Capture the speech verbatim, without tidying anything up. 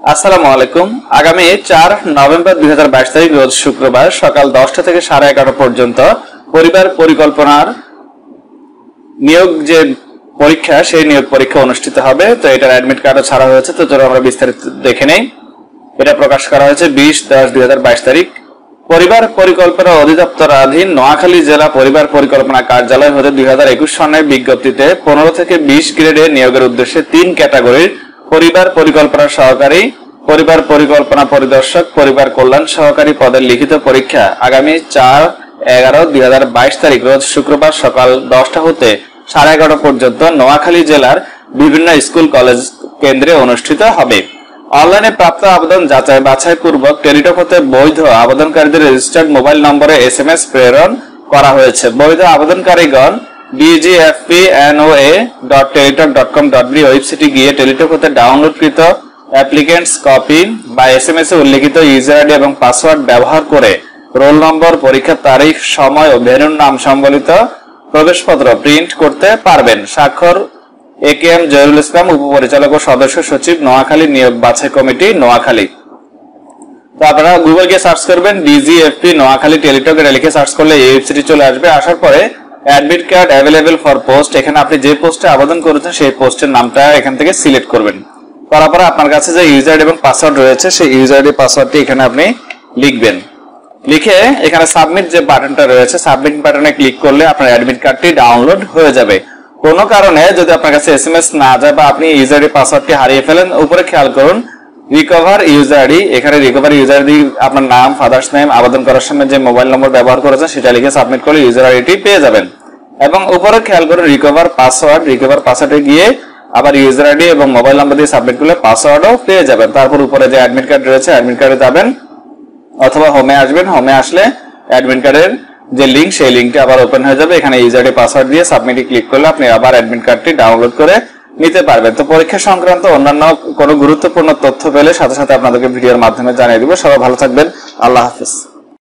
আসসালামু আলাইকুম। আগামী চার নভেম্বর দুই হাজার বাইশ তারিখ রোজ শুক্রবার সকাল দশটা থেকে সাড়ে এগারোটা পর্যন্ত পরিবার পরিকল্পনার নিয়োগ যে পরীক্ষা সেই নিয়োগ পরীক্ষা অনুষ্ঠিত হবে। তো এটার অ্যাডমিট কার্ডও ছাড়া হয়েছে, তো চলো আমরা বিস্তারিত দেখে নেই। এটা প্রকাশ করা হয়েছে বিশ দশ দুই হাজার বাইশ তারিখ। পরিবার পরিকল্পনা অধিদপ্তরাধীন নোয়াখালী জেলা পরিবার পরিকল্পনা কার্যালয় হতে দুই হাজার একুশ সনের বিজ্ঞপ্তিতে পনেরো থেকে বিশ গ্রেডে নিয়োগের উদ্দেশ্যে তিন ক্যাটাগরির পরিবার পরিকল্পনা সহকারী, পরিবার পরিকল্পনা পরিদর্শক, পরিবার কল্যাণ সহকারী পদের লিখিত পরীক্ষা আগামী চার এগারো দুই হাজার বাইশ তারিখ রোজ শুক্রবার সকাল দশটা হতে সাড়ে এগারোটা পর্যন্ত নোয়াখালী জেলার বিভিন্ন স্কুল কলেজ কেন্দ্রে অনুষ্ঠিত হবে। অনলাইনে প্রাপ্ত আবেদন যাচাই বাছাই পূর্বক টেলিটক হতে বৈধ আবেদনকারীদের রেজিস্টার্ড মোবাইল নম্বরে এস এম এস প্রেরণ করা হয়েছে। বৈধ আবেদনকারীগণ DGFPNOA dot Teletalk dot com dot B ওয়েবসাইটে গিয়ে টেলিটক হতে ডাউনলোডকৃত অ্যাপ্লিকেন্টস কপি বা এস এম এস এ উল্লেখিত ইউজার আইডি এবং পাসওয়ার্ড ব্যবহার করে রোল নম্বর, পরীক্ষার তারিখ, সময় ও ভেন্যুর নাম সম্বলিত প্রবেশপত্র প্রিন্ট করতে পারবেন। স্বাক্ষর এ কে এম জহিরুল ইসলাম, উপপরিচালক ও সদস্য সচিব, নোয়াখালী নিয়োগ বাছাই কমিটি, নোয়াখালী। তো আপনারা গুগল গিয়ে সার্চ করবেন ডিজিএফপি নোয়াখালী টেলিটক, এটা লিখে সার্চ করলে এই ওয়েবসাইটে চলে আসবে। আসার পরে admit card available for post, এখানে আপনি যে পোস্টে আবেদন করেছেন সেই পোস্টের নামটা এখান থেকে সিলেক্ট করবেন। করার পরে আপনার কাছে যে ইউজার আইডি এবং পাসওয়ার্ড রয়েছে সেই ইউজার আইডি পাসওয়ার্ডটি এখানে আপনি লিখবেন। লিখে এখানে সাবমিট যে বাটনটা রয়েছে সাবমিট বাটনে ক্লিক করলে আপনার অ্যাডমিট কার্ডটি ডাউনলোড হয়ে যাবে। কোনো কারণে যদি আপনার কাছে এস এম এস না যায় বা আপনি ইউজার আইডি পাসওয়ার্ডটি হারিয়ে ফেলেন, উপরে খেয়াল করুন রিকভার ইউজার আইডি, এখানে রিকভার ইউজার আইডি আপনার নাম, ফাদার্স নেম, আবেদন করার সময় যে মোবাইল নম্বর ব্যবহার করেছেন সেটা লিখে সাবমিট করলে ইউজার আইডি পেয়ে যাবেন। এবং উপরে খেয়াল করুন রিকভার পাসওয়ার্ড, রিকভার পাসওয়ার্ডে গিয়ে আবার ইউজার আইডি এবং মোবাইল নাম্বার দিয়ে সাবমিট করলে পাসওয়ার্ডও পেয়ে যাবেন। তারপর উপরে যে অ্যাডমিট কার্ড রয়েছে অ্যাডমিট কার্ডে যাবেন অথবা হোমে আসবেন। হোমে আসলে অ্যাডমিট কার্ডের যে লিঙ্ক সেই লিঙ্কটি আবার ওপেন হয়ে যাবে। এখানে ইউজার আইডি পাসওয়ার্ড দিয়ে সাবমিটে ক্লিক করলে আপনি আবার অ্যাডমিট কার্ডটি ডাউনলোড করে নিতে পারবেন। তো পরীক্ষা সংক্রান্ত অন্যান্য কোনো গুরুত্বপূর্ণ তথ্য পেলে সাথে সাথে আপনাদেরকে ভিডিওর মাধ্যমে জানিয়ে দিব। সবাই ভালো থাকবেন। আল্লাহ হাফেজ।